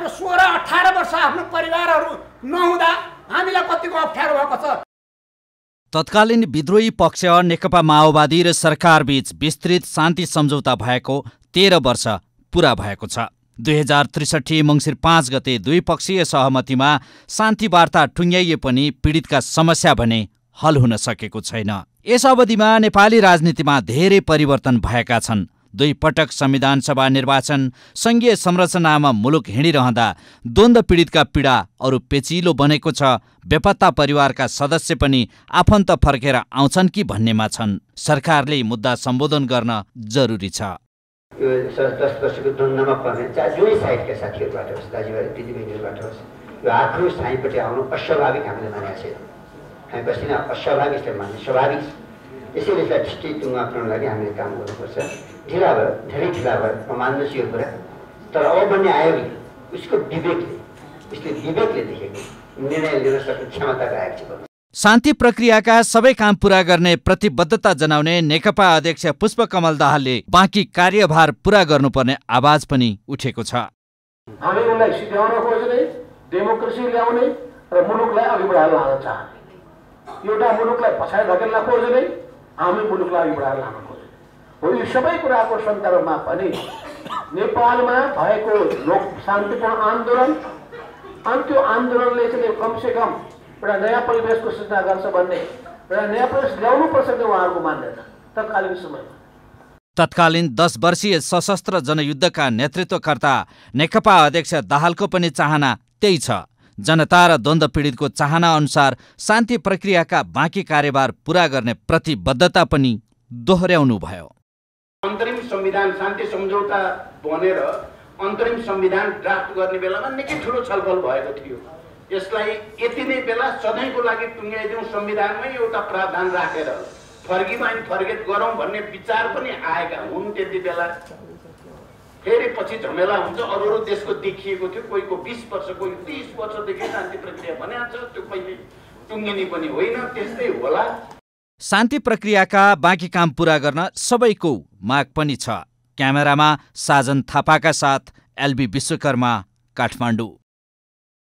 हाम्रो 16-18 वर्ष आफ्नो परिवारहरू नहुँदा हामीलाई कतिको अप्ठ्यारो भएको छ। तत्कालीन विद्रोही पक्ष नेकपा माओवादी र सरकारबीच विस्तृत शान्ति सम्झौता भएको 13 वर्ष पूरा भएको छ। 2063 मङ्सिर 5 गते द्विपक्षीय सहमतिमा शान्ति वार्ता टुङ्ग्याइए पनि पीडितका समस्या भने हल हुन सकेको छैन। यस अवधिमा नेपाली राजनीतिमा धेरै परिवर्तन भएका छन्। 2 पटक संविधान सभा निर्वाचन, संघीय संरचनामा मुलुक हिँडिरहँदा द्वन्द्व पीडितका पीडा अरू पेचिलो बनेको छ। बेपत्ता परिवारका सदस्य पनि आफन्त फर्केर आउँछन् कि भन्नेमा छन्। सरकारले मुद्दा सम्बोधन गर्न जरुरी छ। यो 10 वर्षको द्वन्द्वमा पर्ने चाहे जुनै साइडका साथीहरूबाट होस्, दाजुभाइ दिदीबहिनीहरूबाट होस्, यो आक्रोश हामीपट्टि आउनु अस्वाभाविक हामीले मानेका छैन। हामी कसैले अस्वाभाविक जस्तो मान्ने स्वाभाविक। यसैले यसलाई ठिकै टुङ्गा अपनाउनको लागि हामीले काम गर्नुपर्छ। ढिला भयो, धेरै ढिला भयो, म मान्दैछु यो कुरा। तर अब बन्ने आयोगले उसको विवेकले, उसले विवेकले देखेको निर्णय लिन सक्ने क्षमता राखेको छ। शान्ति प्रक्रियाका सबै काम पूरा गर्ने प्रतिबद्धता जनाउने नेकपा अध्यक्ष पुष्पकमल दाहालले बाँकी कार्यभार पूरा गर्नुपर्ने आवाज पनि उठेको छ। हामी उनलाई सिध्याउन खोज्ने, डेमोक्रेसी ल्याउने र मुलुकलाई अघि बढाएर लान चाहने, एउटा मुलुकलाई पछाडि धकेल्न खोज्ने, हामी मुलुकलाई अघि बढाएर लान खोज्ने हो। यो सबै कुराको सन्दर्भमा पनि नेपालमा भएको लोक शान्तिपूर्ण आन्दोलन अनि त्यो आन्दोलनले चाहिँ कमसेकम एउटा नयाँ परिवेशको सृजना गर्छ भन्ने, एउटा नयाँ परिवेश ल्याउनुपर्छ भन्ने उहाँहरूको मान्यता तत्कालीन समयमा। तत्कालीन 10 वर्षीय सशस्त्र जनयुद्धका नेतृत्वकर्ता नेकपा अध्यक्ष दाहालको पनि चाहना त्यही छ। जनता र द्वन्द्व पीडितको चाहना अनुसार शान्ति प्रक्रियाका बाँकी कार्यभार पूरा गर्ने प्रतिबद्धता पनि दोहोर्याउनु भयो। अन्तरिम संविधान शान्ति सम्झौता बनेर अन्तरिम संविधान ड्राफ्ट गर्ने बेलामा निकै ठुलो छलफल भएको थियो। यसलाई यति नै बेला सधैँको लागि टुङ्ग्याइदिउँ, संविधानमै एउटा प्रावधान राखेर फर्केट गरौँ भन्ने विचार पनि आएका हुन् त्यति बेला। फेरि पछि झमेला हुन्छ। अरू देशको देखिएको थियो, कोहीको 20 वर्ष, कोही 30 वर्षदेखि शान्ति प्रक्रिया भनेको छ। त्यो कहिले टुङ्गिने पनि होइन, त्यस्तै होला। शान्ति प्रक्रियाका बाँकी काम पूरा गर्न सबैको माग पनि छ। क्यामेरामा साजन थापाका साथ एलबी विश्वकर्मा, काठमाडौँ।